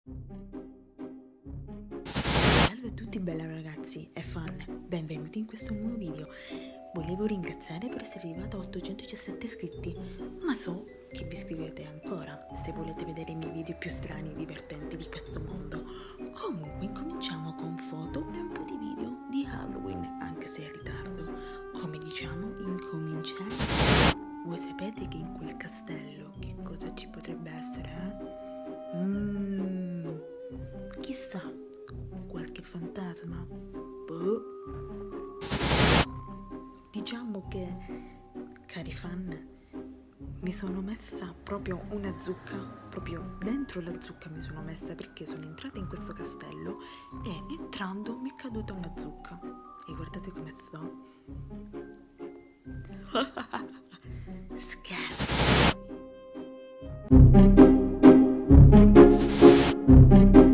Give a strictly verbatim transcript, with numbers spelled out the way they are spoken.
Salve a tutti bella ragazzi e fan, benvenuti in questo nuovo video. Volevo ringraziare per essere arrivato a ottocentodiciassette iscritti, ma so che vi iscrivete ancora se volete vedere i miei video più strani e divertenti di questo mondo. Comunque incominciamo con foto e un po' di video di Halloween, anche se in ritardo. Come diciamo, incominciamo. Voi sapete che in quel castello che cosa ci potrebbe essere, eh? Mmm, chissà, qualche fantasma? Boh. Diciamo che, cari fan, mi sono messa proprio una zucca, proprio dentro la zucca mi sono messa perché sono entrata in questo castello e entrando mi è caduta una zucca. E guardate come sto. Scherzo.